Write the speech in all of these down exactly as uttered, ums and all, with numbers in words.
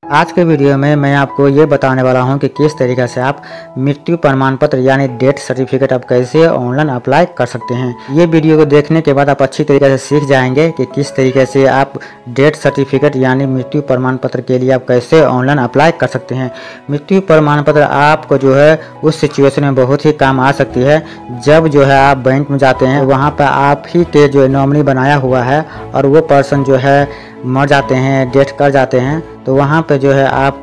आज के वीडियो में मैं आपको ये बताने वाला हूँ कि किस तरीके से आप मृत्यु प्रमाण पत्र यानी डेथ सर्टिफिकेट आप कैसे ऑनलाइन अप्लाई कर सकते हैं। ये वीडियो को देखने के बाद आप अच्छी तरीके से सीख जाएंगे कि किस तरीके से आप डेथ सर्टिफिकेट यानी मृत्यु प्रमाण पत्र के लिए आप कैसे ऑनलाइन अप्लाई कर सकते हैं। मृत्यु प्रमाण पत्र आपको जो है उस सिचुएशन में बहुत ही काम आ सकती है जब जो है आप बैंक में जाते हैं, वहाँ पर आप ही के जो नॉमिनी बनाया हुआ है और वो पर्सन जो है मर जाते हैं, डेथ कर जाते हैं, तो वहाँ पे जो है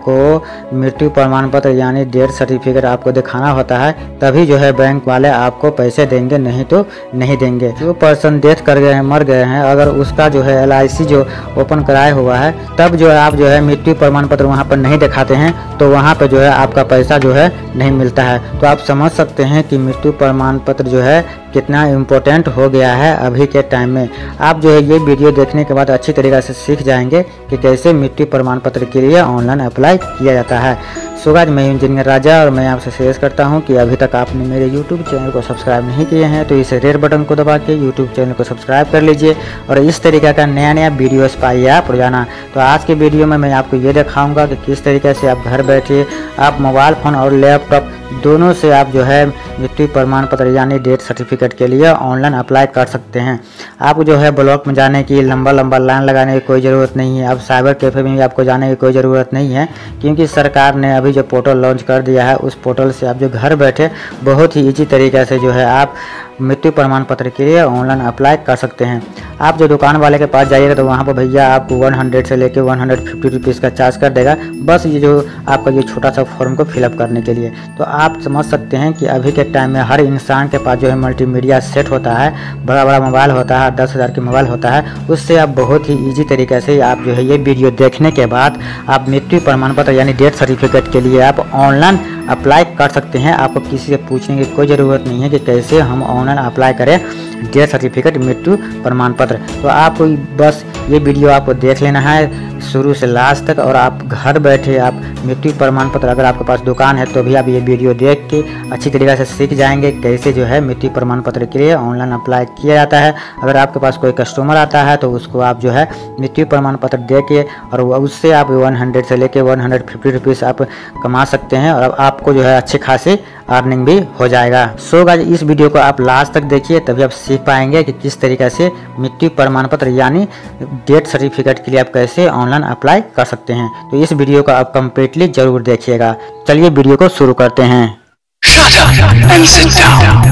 आपको मृत्यु प्रमाण पत्र यानी डेथ सर्टिफिकेट आपको दिखाना होता है, तभी जो है बैंक वाले आपको पैसे देंगे, नहीं तो नहीं देंगे। जो पर्सन डेथ कर गए हैं, मर गए हैं, अगर उसका जो है एल आई सी जो ओपन कराया हुआ है, तब जो है आप जो है मृत्यु प्रमाण पत्र वहाँ पर नहीं दिखाते हैं तो वहाँ पर जो है आपका पैसा जो है नहीं मिलता है। तो आप समझ सकते हैं कि मृत्यु प्रमाण पत्र जो है कितना इम्पोर्टेंट हो गया है अभी के टाइम में। आप जो है ये वीडियो देखने के बाद अच्छी तरीके से सीख जाएंगे कि कैसे मृत्यु प्रमाण पत्र के लिए ऑनलाइन अप्लाई किया जाता है। सो गाइस, मैं इंजीनियर राजा और मैं आपसे सजेस्ट करता हूं कि अभी तक आपने मेरे यूट्यूब चैनल को सब्सक्राइब नहीं किए हैं तो इस रेड बटन को दबा के यूट्यूब चैनल को सब्सक्राइब कर लीजिए और इस तरीके का नया नया वीडियोस पाइए आप रोजाना। तो आज के वीडियो में मैं आपको ये दिखाऊंगा कि किस तरीके से आप घर बैठे आप मोबाइल फ़ोन और लैपटॉप दोनों से आप जो है मृत्यु प्रमाण पत्र यानी डेथ सर्टिफिकेट के लिए ऑनलाइन अप्लाई कर सकते हैं। आपको जो है ब्लॉक में जाने की लंबा लंबा लाइन लगाने की कोई ज़रूरत नहीं है। अब साइबर कैफ़े में भी आपको जाने की कोई ज़रूरत नहीं है, क्योंकि सरकार ने अभी जो पोर्टल लॉन्च कर दिया है उस पोर्टल से आप जो घर बैठे बहुत ही ईजी तरीके से जो है आप मृत्यु प्रमाण पत्र के लिए ऑनलाइन अप्लाई कर सकते हैं। आप जो दुकान वाले के पास जाइएगा तो वहाँ पर भैया आपको सौ से लेकर एक सौ पचास रुपीज़ का चार्ज कर देगा, बस ये जो आपका ये छोटा सा फॉर्म को फिलअप करने के लिए। तो आप समझ सकते हैं कि अभी के टाइम में हर इंसान के पास जो है मल्टीमीडिया सेट होता है, बड़ा बड़ा मोबाइल होता है, दस हज़ार की मोबाइल होता है, उससे आप बहुत ही ईजी तरीके से आप जो है ये वीडियो देखने के बाद आप मृत्यु प्रमाण पत्र यानी डेथ सर्टिफिकेट के लिए आप ऑनलाइन अप्लाई कर सकते हैं। आपको किसी से पूछने की कोई ज़रूरत नहीं है कि कैसे हम ऑनलाइन अप्लाई करें डेथ सर्टिफिकेट मृत्यु प्रमाण पत्र। तो आपको बस ये वीडियो आपको देख लेना है शुरू से लास्ट तक और आप घर बैठे आप मृत्यु प्रमाण पत्र, अगर आपके पास दुकान है तो भी आप ये वीडियो देख के अच्छी तरीके से सीख जाएंगे कैसे जो है मृत्यु प्रमाण पत्र के लिए ऑनलाइन अप्लाई किया जाता है। अगर आपके पास कोई कस्टमर आता है तो उसको आप जो है मृत्यु प्रमाण पत्र दे के और उससे आप सौ से लेके एक सौ पचास रुपीज़ आप कमा सकते हैं और आपको जो है अच्छे खासे अर्निंग भी हो जाएगा। सो गाइस, इस वीडियो को आप लास्ट तक देखिए, तभी आप सीख पाएंगे कि किस तरीके से मृत्यु प्रमाण पत्र यानी डेथ सर्टिफिकेट के लिए आप कैसे ऑनलाइन अप्लाई कर सकते हैं। तो इस वीडियो को आप कम्प्लीटली जरूर देखिएगा। चलिए वीडियो को शुरू करते हैं। Shut up and sit down.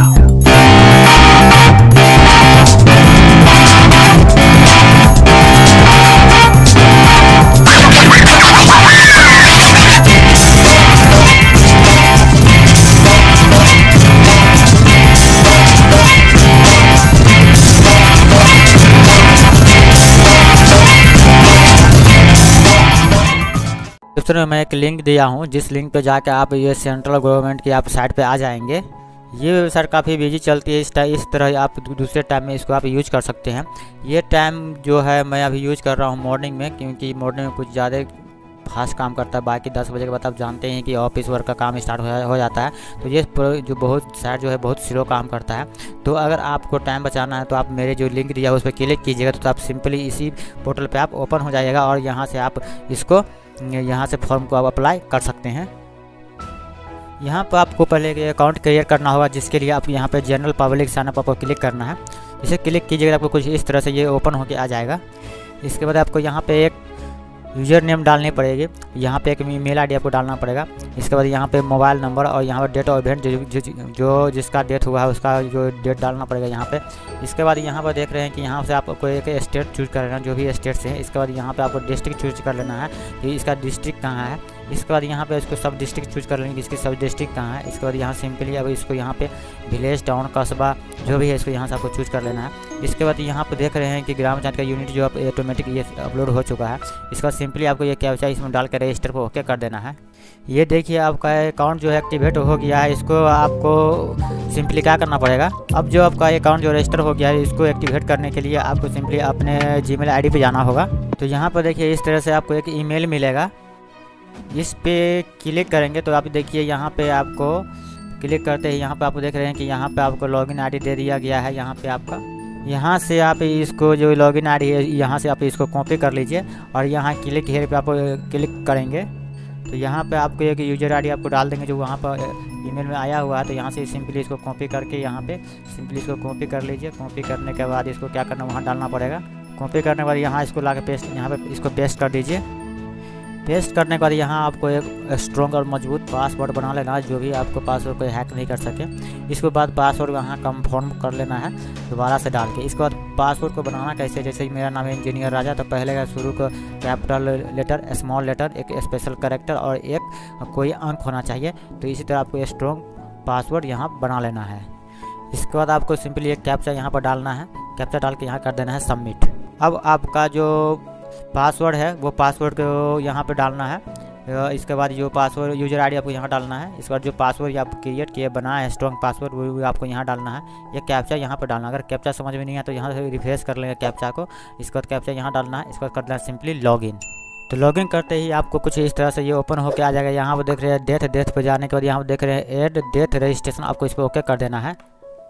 Description में मैं एक लिंक दिया हूँ, जिस लिंक पे जाके आप ये सेंट्रल गवर्नमेंट की आप साइट पे आ जाएंगे। ये वेबसाइट काफ़ी बिजी चलती है, इस टाइम इस तरह आप दूसरे टाइम में इसको आप यूज कर सकते हैं। ये टाइम जो है मैं अभी यूज कर रहा हूँ मॉर्निंग में, क्योंकि मॉर्निंग में कुछ ज़्यादा फास्ट काम करता है। बाकी दस बजे के बाद आप जानते हैं कि ऑफिस वर्क का काम स्टार्ट हो, हो जाता है, तो ये जो बहुत साइट जो है बहुत स्लो काम करता है। तो अगर आपको टाइम बचाना है तो आप मेरे जो लिंक दिया है उस पर क्लिक कीजिएगा, तो आप सिंपली इसी पोर्टल पे आप ओपन हो जाइएगा और यहाँ से आप इसको यहाँ से फॉर्म को आप अप्लाई कर सकते हैं। यहाँ पर आपको पहले एक अकाउंट क्रिएट करना होगा, जिसके लिए आप यहाँ पे जनरल पब्लिक साइन अप आपको क्लिक करना है। इसे क्लिक कीजिएगा आपको कुछ इस तरह से ये ओपन होके आ जाएगा। इसके बाद आपको यहाँ पे एक यूज़र नेम डालनी पड़ेगी, यहाँ पे एक ईमेल आईडी आपको डालना पड़ेगा। इसके बाद यहाँ पे मोबाइल नंबर और यहाँ पर डेट ऑफ इवेंट जो, जो जो जिसका डेथ हुआ है उसका जो डेट डालना पड़ेगा यहाँ पे। इसके बाद यहाँ पर देख रहे हैं कि यहाँ से आपको एक स्टेट चूज कर लेना, जो भी स्टेट से है। इसके बाद यहाँ पे आपको डिस्ट्रिक्ट चूज कर लेना है कि इसका डिस्ट्रिक्ट कहाँ है। इसके बाद यहाँ पे इसको सब डिस्ट्रिक्ट चूज कर लेंगे कि इसकी सब डिस्ट्रिक्ट कहाँ है। इसके बाद यहाँ सिंपली अब इसको यहाँ पे विलेज, टाउन, कस्बा जो भी है इसको यहाँ से आपको चूज कर लेना है। इसके बाद यहाँ पे देख रहे हैं कि ग्राम पंचायत का यूनिट जो आप ऑटोमेटिक ये अपलोड हो चुका है। इसका सिंपली आपको ये कैप्चा इसमें डाल कर रजिस्टर को ओके कर देना है। ये देखिए आपका अकाउंट जो है एक्टिवेट हो गया है। इसको आपको सिंपली क्या करना पड़ेगा, अब जो आपका अकाउंट जो रजिस्टर हो गया है इसको एक्टिवेट करने के लिए आपको सिंपली अपने जीमेल आईडी पे जाना होगा। तो यहाँ पर देखिए इस तरह से आपको एक ईमेल मिलेगा, इस पे क्लिक करेंगे तो आप देखिए यहाँ पे आपको क्लिक करते ही यहाँ पे आपको देख रहे हैं कि यहाँ पे आपको लॉगिन आईडी दे दिया गया है। यहाँ पे आपका यहाँ से आप इसको जो लॉगिन आई डी है यहाँ से आप इसको कॉपी कर लीजिए और यहाँ क्लिक हेयर पे आप क्लिक करेंगे तो यहाँ पे आपको एक यूजर आईडी आपको डाल देंगे जो वहाँ पर ईमेल में आया हुआ है। तो यहाँ से सिंपली इसको कॉपी करके यहाँ पे सिंपली इसको कॉपी कर लीजिए। कॉपी करने के बाद इसको क्या करना वहाँ डालना पड़ेगा। कॉपी करने के बाद यहाँ इसको ला के पेस्ट यहाँ पे इसको पेस्ट कर दीजिए। पेस्ट करने के बाद यहाँ आपको एक स्ट्रॉन्ग और मजबूत पासवर्ड बना लेना है जो भी आपको पासवर्ड कोई हैक नहीं कर सके। इसके बाद पासवर्ड यहाँ कंफर्म कर लेना है दोबारा से डाल के। इसके बाद पासवर्ड को बनाना कैसे, जैसे मेरा नाम है इंजीनियर राजा तो पहले का शुरू को कैपिटल लेटर, स्मॉल लेटर, एक स्पेशल कैरेक्टर और एक कोई अंक होना चाहिए। तो इसी तरह आपको स्ट्रॉन्ग पासवर्ड यहाँ बना लेना है। इसके बाद आपको सिंपली एक कैप्चा यहाँ पर डालना है। कैप्चा डाल के यहाँ कर देना है सबमिट। अब आपका जो पासवर्ड है वो पासवर्ड को यहाँ पे डालना है। इसके बाद जो पासवर्ड यूजर आईडी आपको यहाँ डालना है। इसके बाद जो पासवर्ड आप क्रिएट किए बना है स्ट्रॉन्ग पासवर्ड वो आपको यहाँ डालना है। ये कैप्चा यहाँ पे डालना। अगर कैप्चा समझ में नहीं है तो यहाँ से रिफ्रेश कर लेंगे कैप्चा को। इसके बाद कैप्चा यहाँ डालना है। इसके बाद करना है सिंपली लॉगिन। तो लॉगिन करते ही आपको कुछ इस तरह से ये ओपन होकर आ जाएगा। यहाँ पर देख रहे हैं डेथ डेथ पे जाने के बाद यहाँ पर देख रहे हैं एड डेथ रजिस्ट्रेशन, आपको इस पर ओके कर देना है।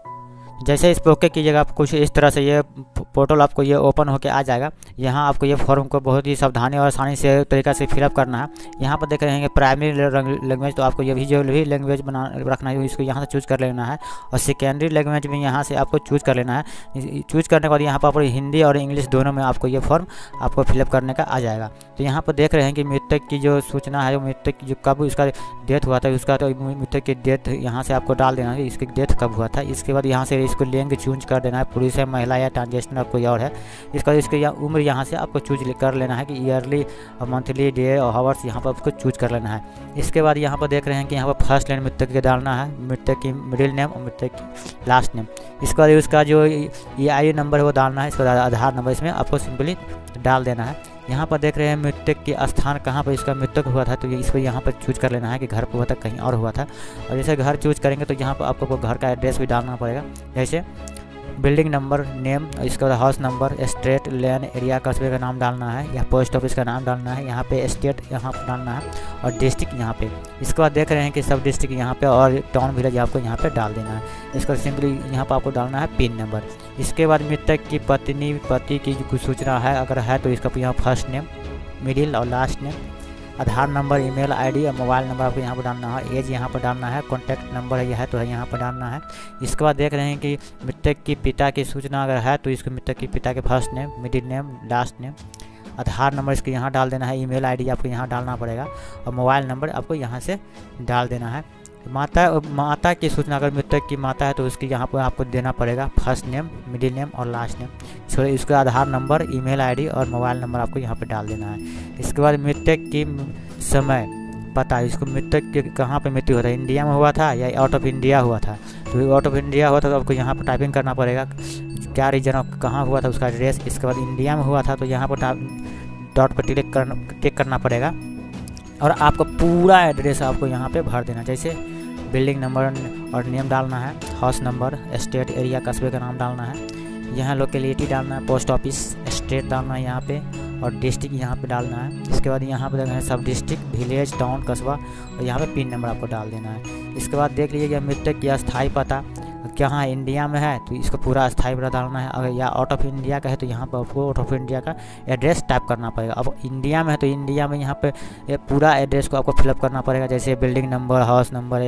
जैसे इस पर ओके कीजिएगा आप कुछ इस तरह से ये पोर्टल आपको ये ओपन होके आ जाएगा। यहाँ आपको ये फॉर्म को बहुत ही सावधानी और आसानी से तरीका से फिलअप करना है। यहाँ पर देख रहे हैं प्राइमरी लैंग्वेज, तो आपको ये भी जो भी लैंग्वेज बना रखना है इसको यहाँ से चूज़ कर लेना है। और सेकेंडरी लैंग्वेज में यहाँ से आपको चूज़ कर लेना है। चूज़ करने के बाद यहाँ पर हिंदी और इंग्लिश दोनों में आपको ये फॉर्म आपको फिलअप करने का आ जाएगा। तो यहाँ पर देख रहे हैं कि मृतक की जो सूचना है, मृतक की जो कब उसका डेथ हुआ था उसका, तो मृतक की डेथ यहाँ से आपको डाल देना है, इसकी डेथ कब हुआ था। इसके बाद यहाँ से इसको लिंग चूज कर देना है, पुरुष है, महिला या ट्रांसजेंडर कोई और है। इसका इसके या उम्र यहाँ से आपको चूज कर लेना है कि ईयरली, मंथली, डे और हावर्स यहाँ पर आपको चूज कर लेना है। इसके बाद यहाँ पर देख रहे हैं कि यहाँ पर फर्स्ट नेम मृतक के डालना है, मृतक की मिडिल नेम और मृतक की लास्ट नेम। इसके बाद उसका जो ई आई नंबर है वो डालना है। इसके बाद आधार नंबर इसमें आपको सिंपली डाल देना है। यहाँ पर देख रहे हैं मृतक की स्थान कहाँ पर इसका मृतक हुआ था, तो ये इसको यहाँ पर चूज कर लेना है कि घर पर हुआ था कहीं और हुआ था। और जैसे घर चूज करेंगे तो यहाँ पर आपको घर का एड्रेस भी डालना पड़ेगा, जैसे बिल्डिंग नंबर, नेम, इसके बाद house number, street, lane, area, कस्बे का नाम डालना है या पोस्ट ऑफिस का नाम डालना है। यहाँ पे स्टेट यहाँ पर डालना है और डिस्ट्रिक्ट यहाँ पे। इसके बाद देख रहे हैं कि सब डिस्ट्रिक्ट यहाँ पे और टाउन विलेज आपको यहाँ पे डाल देना है। इसका सिंपली यहाँ पर आपको डालना है पिन नंबर। इसके बाद मृतक की पत्नी, पति की कुछ सूचना है अगर है तो इसका यहाँ फर्स्ट नेम, मिडिल और last name, Aadhaar number, email ID और मोबाइल नंबर आपको यहाँ पर डालना है। एज यहाँ पर डालना है, कॉन्टैक्ट नंबर है यह है तो है यहाँ पर डालना है। इसके बाद देख रहे हैं कि मृतक की पिता की सूचना अगर है तो इसको मृतक की पिता के first name, middle name, last name, Aadhaar number इसको यहाँ डाल देना है। ईमेल आईडी आपको यहाँ डालना पड़ेगा और मोबाइल नंबर आपको यहाँ से डाल देना है। माता माता की सूचना अगर मृतक की माता है तो उसकी यहाँ पर आपको देना पड़ेगा फर्स्ट नेम, मिडिल नेम और लास्ट नेम। इसको इसका आधार नंबर, ईमेल आईडी और मोबाइल नंबर आपको यहाँ पे डाल देना है। इसके बाद मृतक की समय पता, इसको मृतक के कहाँ पे मृत्यु हुआ था, इंडिया में हुआ था या आउट ऑफ इंडिया हुआ था। तो आउट ऑफ इंडिया हुआ था तो आपको यहाँ पर टाइपिंग करना पड़ेगा क्या रीजन ऑफ कहाँ हुआ था उसका एड्रेस। इसके बाद इंडिया में हुआ था तो यहाँ पर डॉट पर क्लिक करना क्लिक करना पड़ेगा और आपको पूरा एड्रेस आपको यहाँ पे भर देना, जैसे बिल्डिंग नंबर और नेम डालना है, हाउस नंबर, स्टेट, एरिया, कस्बे का नाम डालना है, यहाँ लोकेलिटी डालना है, पोस्ट ऑफिस, स्टेट डालना है यहाँ पे और डिस्ट्रिक्ट यहाँ पे डालना है। इसके बाद यहाँ पे देखना है सब डिस्ट्रिक्ट, विलेज, टाउन, कस्बा और यहाँ पे पिन नंबर आपको डाल देना है। इसके बाद देख लीजिएगा मृतक की अस्थायी पता कहाँ इंडिया में है तो इसको पूरा अस्थायी पता डालना है। अगर या आउट ऑफ इंडिया का है तो यहाँ पर आपको आउट ऑफ इंडिया का एड्रेस टाइप करना पड़ेगा। अब इंडिया में है तो इंडिया में यहाँ पे पूरा एड्रेस को आपको फिलअप करना पड़ेगा, जैसे building number, house number,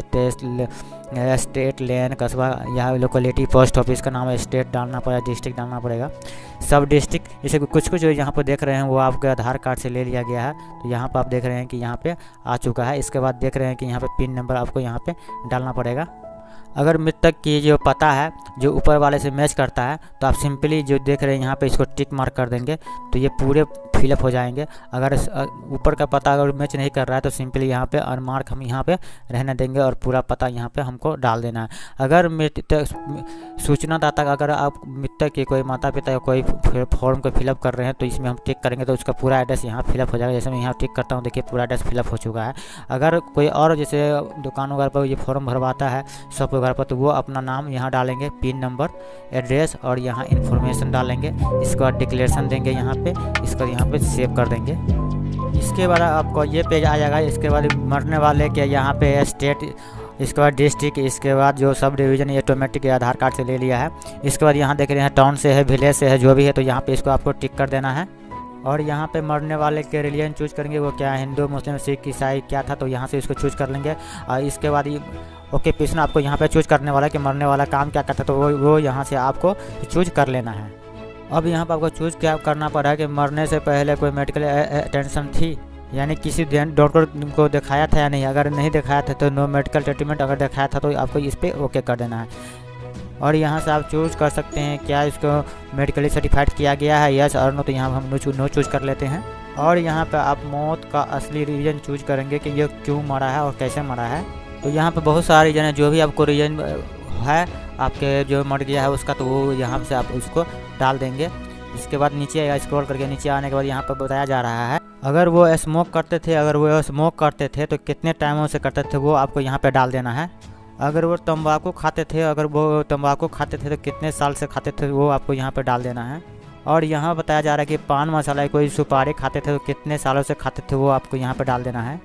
state state lane, कस्बा, यहाँ लोकेलिटी, पोस्ट ऑफिस का नाम, स्टेट डालना पड़ेगा, डिस्ट्रिक्ट डालना पड़ेगा, सब डिस्ट्रिक्ट। जैसे कुछ कुछ यहाँ पर देख रहे हैं वो आपके आधार कार्ड से ले लिया गया है तो यहाँ पर आप देख रहे हैं कि यहाँ पे आ चुका है। इसके बाद देख रहे हैं कि यहाँ पे पिन नंबर आपको यहाँ पे डालना पड़ेगा। अगर मृतक की जो पता है जो ऊपर वाले से मैच करता है तो आप सिंपली जो देख रहे हैं यहाँ पे इसको टिक मार्क कर देंगे तो ये पूरे फिलअप हो जाएंगे। अगर ऊपर का पता अगर मैच नहीं कर रहा है तो सिंपली यहाँ पे अनमार्क हम यहाँ पे रहने देंगे और पूरा पता यहाँ पे हमको डाल देना है। अगर मृतक सूचनादाता अगर आप मृतक के कोई माता पिता या कोई फॉर्म को फिलअप कर रहे हैं तो इसमें हम टिक करेंगे तो उसका पूरा एड्रेस यहाँ फिलअप हो जाएगा। जैसे मैं यहाँ टिक करता हूँ देखिए पूरा एड्रेस फिलअप हो चुका है। अगर कोई और जैसे दुकान वगैरह पर ये फॉर्म भरवाता है शॉप वगैरह पर तो वो अपना नाम यहाँ डालेंगे, पिन नंबर, एड्रेस और यहाँ इन्फॉर्मेशन डालेंगे। इसके बाद डिक्लेरेशन देंगे यहाँ पे, इसको यहाँ पे सेव कर देंगे। इसके बाद आपको ये पेज आ जाएगा। इसके बाद मरने वाले के यहाँ पे स्टेट इसके बाद डिस्ट्रिक्ट, इसके बाद जो सब डिवीज़न ये ऑटोमेटिक आधार कार्ड से ले लिया है। इसके बाद यहाँ देख रहे हैं टाउन से है, विलेज से है, जो भी है, तो यहाँ पे इसको आपको टिक कर देना है। और यहाँ पे मरने वाले के रिलीजन चूज करेंगे, वो क्या है, हिंदू, मुस्लिम, सिख, ईसाई क्या था, तो यहाँ से इसको चूज कर लेंगे। और इसके बाद ये ओके पिछना आपको यहाँ पे चूज करने वाला है कि मरने वाला काम क्या करता है, तो वो वो यहाँ से आपको चूज कर लेना है। अब यहाँ पर आपको चूज क्या करना पड़ा है कि मरने से पहले कोई मेडिकल अटेंशन थी, यानी किसी डॉक्टर को दिखाया था या नहीं। अगर नहीं दिखाया था तो नो मेडिकल ट्रीटमेंट, अगर दिखाया था तो आपको इस पर ओके कर देना है। और यहाँ से आप चूज़ कर सकते हैं क्या इसको मेडिकली सर्टिफाइड किया गया है, यस और नो, तो यहाँ हम नो नो चूज़ कर लेते हैं। और यहाँ पे आप मौत का असली रीज़न चूज करेंगे कि ये क्यों मरा है और कैसे मरा है। तो यहाँ पे बहुत सारे रीज़न है, जो भी आपको रीज़न है आपके जो मर गया है उसका, तो वो यहाँ से आप उसको डाल देंगे। इसके बाद नीचे स्क्रॉल करके नीचे आने के बाद यहाँ पर बताया जा रहा है अगर वो स्मोक करते थे अगर वो स्मोक करते थे तो कितने टाइमों से करते थे, वो आपको यहाँ पे डाल देना है। अगर वो तंबाकू खाते थे अगर वो तंबाकू खाते थे तो कितने साल से खाते थे, वो आपको यहाँ पे डाल देना है। और यहाँ बताया जा रहा है कि पान मसाला कोई सुपारी खाते थे तो कितने सालों से खाते थे, वो आपको यहाँ पे डाल देना है।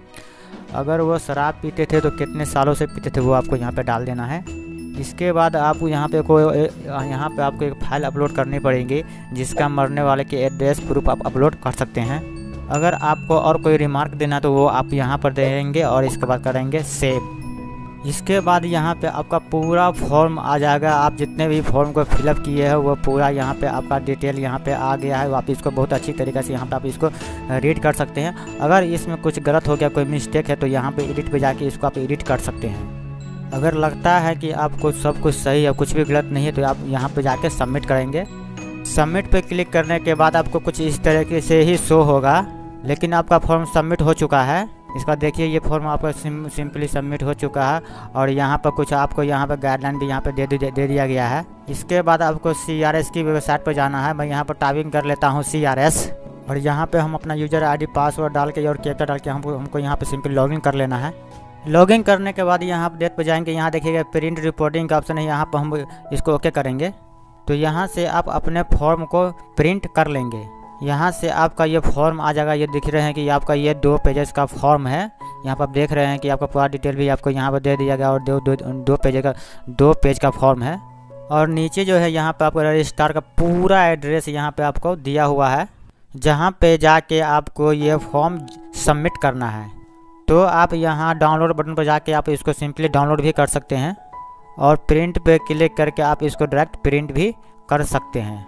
अगर वो शराब पीते थे तो कितने सालों से पीते थे, वो आपको यहाँ पे डाल देना है। इसके बाद आपको यहाँ पे कोई यहाँ पे आपको एक फाइल अपलोड करनी पड़ेगी जिसका मरने वाले के एड्रेस प्रूफ आप अपलोड कर सकते हैं। अगर आपको और कोई रिमार्क देना तो वो आप यहाँ पर देंगे और इसके बाद करेंगे सेव। इसके बाद यहाँ पे आपका पूरा फॉर्म आ जाएगा। आप जितने भी फॉर्म को फिलअप किए हैं वो पूरा यहाँ पे आपका डिटेल यहाँ पे आ गया है। आप इसको बहुत अच्छी तरीके से यहाँ पे आप इसको रीड कर सकते हैं। अगर इसमें कुछ गलत हो गया, कोई मिस्टेक है, तो यहाँ पे एडिट पे जाके इसको आप एडिट कर सकते हैं। अगर लगता है कि आपको सब कुछ सही है, कुछ भी गलत नहीं है, तो आप यहाँ पे जाके सबमिट करेंगे। सबमिट पे क्लिक करने के बाद आपको कुछ इस तरीके से ही शो होगा, लेकिन आपका फॉर्म सबमिट हो चुका है। इसका देखिए ये फॉर्म आपका सिम, सिंपली सबमिट हो चुका है। और यहाँ पर कुछ आपको यहाँ पर गाइडलाइन भी यहाँ पे दे, दे, दे दिया गया है। इसके बाद आपको सी आर एस की वेबसाइट पर जाना है। मैं यहाँ पर टाइपिंग कर लेता हूँ सी आर एस, और यहाँ पे हम अपना यूजर आईडी पासवर्ड डाल के और कैप्चा डाल के हमको हमको यहाँ पे सिंपली लॉगिन कर लेना है। लॉगिन करने के बाद यहाँ डेट पे जाएंगे, यहाँ देखिएगा प्रिंट रिपोर्टिंग का ऑप्शन है, यहाँ पर हम इसको ओके करेंगे। तो यहाँ से आप अपने फॉर्म को प्रिंट कर लेंगे। यहाँ से आपका ये फॉर्म आ जाएगा। ये दिख रहे हैं कि आपका ये दो पेजेस का फॉर्म है। यहाँ पर आप देख रहे हैं कि आपका पूरा डिटेल भी आपको यहाँ पर दे दिया गया और दो दो दो पेज का दो पेज का फॉर्म है। और नीचे जो है यहाँ पर आपको रजिस्ट्रार का पूरा एड्रेस यहाँ पे आपको दिया हुआ है, जहाँ पे जाके आपको ये फॉर्म सबमिट करना है। तो आप यहाँ डाउनलोड बटन पर जाके आप इसको सिंपली डाउनलोड भी कर सकते हैं और प्रिंट पे क्लिक करके आप इसको डायरेक्ट प्रिंट भी कर सकते हैं।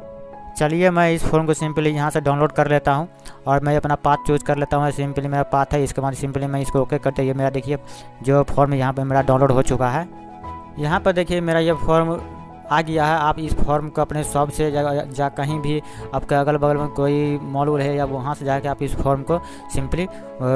चलिए मैं इस फॉर्म को सिंपली यहाँ से डाउनलोड कर लेता हूँ और मैं अपना पाथ चूज कर लेता हूँ। सिंपली मेरा पाथ है, इसके बाद सिंपली मैं इसको ओके करते, ये मेरा देखिए जो फॉर्म यहाँ पे मेरा डाउनलोड हो चुका है। यहाँ पर देखिए मेरा ये फॉर्म आ गया है। आप इस फॉर्म को अपने शॉप से जा, जा कहीं भी आपके अगल बगल में कोई मॉल है या वहाँ से जाके आप इस फॉर्म को सिंपली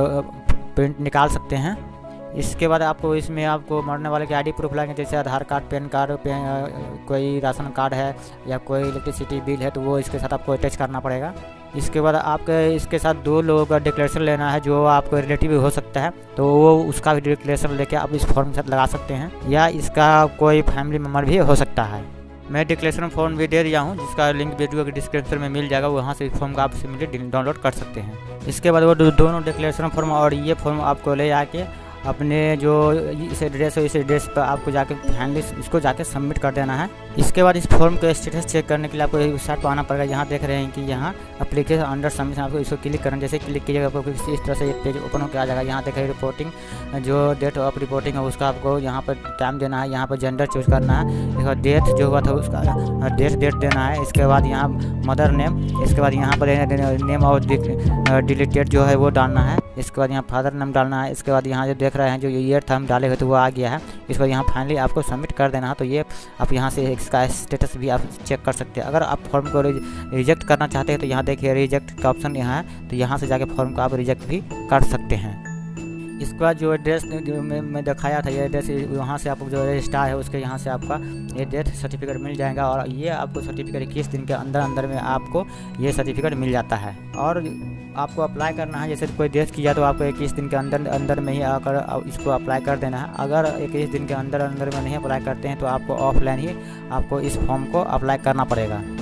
प्रिंट निकाल सकते हैं। इसके बाद आपको इसमें आपको मरने वाले के आईडी प्रूफ लगेंगे, जैसे Aadhaar card, pan card, pan, कोई राशन कार्ड है या कोई इलेक्ट्रिसिटी बिल है, तो वो इसके साथ आपको अटैच करना पड़ेगा। इसके बाद आपके इसके साथ दो लोगों का डिक्लेरेशन लेना है, जो आपको रिलेटिव हो सकता है, तो वो उसका भी डिक्लेरेशन लेके आप इस फॉर्म के साथ लगा सकते हैं, या इसका कोई फैमिली मेम्बर भी हो सकता है। मैं डिक्लेरेशन फॉर्म भी दे दिया हूँ, जिसका लिंक वीडियो के डिस्क्रिप्शन में मिल जाएगा, वहाँ से इस फॉर्म का आप सिंपली डाउनलोड कर सकते हैं। इसके बाद वो दोनों डिक्लेरेशन फॉर्म और ये फॉर्म आपको ले आके अपने जो इस एड्रेस है इस एड्रेस पर आपको जाके फाइनली इसको जाके सबमिट कर देना है। इसके बाद इस फॉर्म को स्टेटस चेक करने के लिए आपको वेबसाइट पर आना पड़ेगा। यहाँ देख रहे हैं कि यहाँ एप्लीकेशन अंडर सबमिशन, आपको इसको क्लिक करना, जैसे क्लिक कीजिएगा आपको इस तरह से एक पेज ओपन होकर आ जाएगा। यहाँ देख रहे हैं रिपोर्टिंग, जो डेट ऑफ रिपोर्टिंग है उसका आपको यहाँ पर टाइम देना है, यहाँ पर जेंडर चूज करना है, इसके बाद डेट जो हुआ था उसका डेट डेट देना है। इसके बाद यहाँ मदर नेम, इसके बाद यहाँ पर नेम और डिलीटेड जो है वो डालना है। इसके बाद यहाँ फादर नेम डालना है। इसके बाद यहाँ जो देख रहे हैं जो ईयर था हम डाले हुए तो वो आ गया है। इसके बाद यहाँ फाइनली आपको सबमिट कर देना है। तो ये आप यहाँ से इसका स्टेटस भी आप चेक कर सकते हैं। अगर आप फॉर्म को रिजेक्ट करना चाहते हैं तो यहाँ देखिए रिजेक्ट का ऑप्शन यहाँ है, तो यहाँ से जाके फॉर्म को आप रिजेक्ट भी कर सकते हैं। इसके बाद जो एड्रेस जो मैं, मैं दिखाया था ये एड्रेस, वहाँ से आपको जो रजिस्ट्रार है उसके यहाँ से आपका ये डेथ सर्टिफिकेट मिल जाएगा और ये आपको सर्टिफिकेट इक्कीस दिन के अंदर अंदर में आपको ये सर्टिफिकेट मिल जाता है। और आपको अप्लाई करना है, जैसे कोई डेथ किया तो आपको इक्कीस दिन के अंदर अंदर में ही आकर इसको अप्लाई कर देना है। अगर इक्कीस दिन के अंदर अंदर में नहीं अप्लाई करते हैं तो आपको ऑफलाइन ही आपको इस फॉर्म को अप्लाई करना पड़ेगा।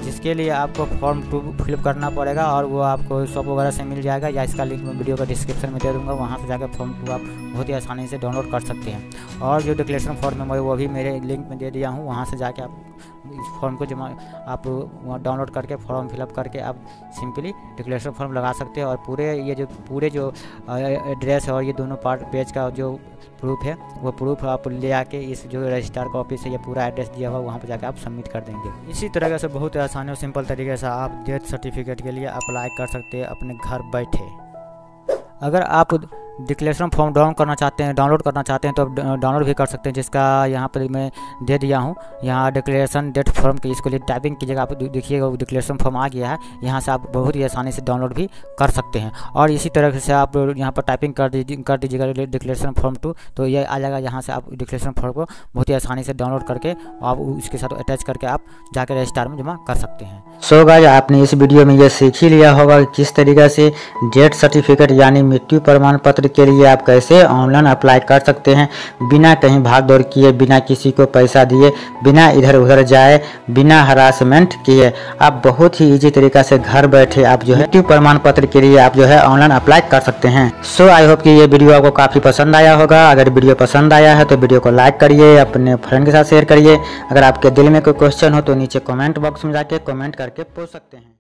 जिसके लिए आपको फॉर्म टू फिलअप करना पड़ेगा और वो आपको शॉप वगैरह से मिल जाएगा, या इसका लिंक मैं वीडियो का डिस्क्रिप्शन में दे दूँगा, वहाँ से जाकर फॉर्म टू आप बहुत ही आसानी से डाउनलोड कर सकते हैं। और जो डिक्लेरेशन फॉर्म है वो भी मेरे लिंक में दे दिया हूँ, वहाँ से जाके आप इस फॉर्म को जमा आप डाउनलोड करके फॉर्म फिलअप करके आप सिंपली डिक्लेरेशन फॉर्म लगा सकते हैं। और पूरे ये जो पूरे जो एड्रेस है और ये दोनों पार्ट पेज का जो प्रूफ है वो प्रूफ आप ले आके इस जो रजिस्ट्रार का ऑफिस है ये पूरा एड्रेस दिया हुआ वहाँ पर जाकर आप सबमिट कर देंगे। इसी तरह से बहुत ही आसान और सिंपल तरीके से आप डेथ सर्टिफिकेट के लिए अप्लाई कर सकते हैं अपने घर बैठे। अगर आप डिक्लेरेशन फॉर्म डाउन करना चाहते हैं डाउनलोड करना चाहते हैं तो आप डाउनलोड भी कर सकते हैं, जिसका यहाँ पर मैं दे दिया हूँ। यहाँ डिक्लेरेशन डेट फॉर्म की इसके लिए टाइपिंग कीजिएगा, आप देखिएगा डिक्लेरेशन फॉर्म आ गया है, यहाँ से आप बहुत ही आसानी से डाउनलोड भी कर सकते हैं। और इसी तरह से आप यहाँ पर टाइपिंग कर दीजिए कर दीजिएगा डिक्लेरेशन फॉर्म टू, तो ये आ जाएगा। यहाँ से आप डिक्लेरेशन फॉर्म को बहुत ही आसानी से डाउनलोड करके आप उसके साथ अटैच करके आप जाकर रजिस्ट्रार में जमा कर सकते हैं। सो गाइस, आपने इस वीडियो में ये सीख ही लिया होगा कि किस तरीके से डेथ सर्टिफिकेट यानी मृत्यु प्रमाण पत्र के लिए आप कैसे ऑनलाइन अप्लाई कर सकते हैं, बिना कहीं भाग दौड़ किए, बिना किसी को पैसा दिए, बिना इधर उधर जाए, बिना हरासमेंट किए। आप बहुत ही इजी तरीका से घर बैठे आप जो है मृत्यु प्रमाण पत्र के लिए आप जो है ऑनलाइन अप्लाई कर सकते हैं। सो आई होप कि ये वीडियो आपको काफ़ी पसंद आया होगा। अगर वीडियो पसंद आया है तो वीडियो को लाइक करिए, अपने फ्रेंड के साथ शेयर करिए। अगर आपके दिल में कोई क्वेश्चन हो तो नीचे कमेंट बॉक्स में जाके कमेंट करके पूछ सकते हैं।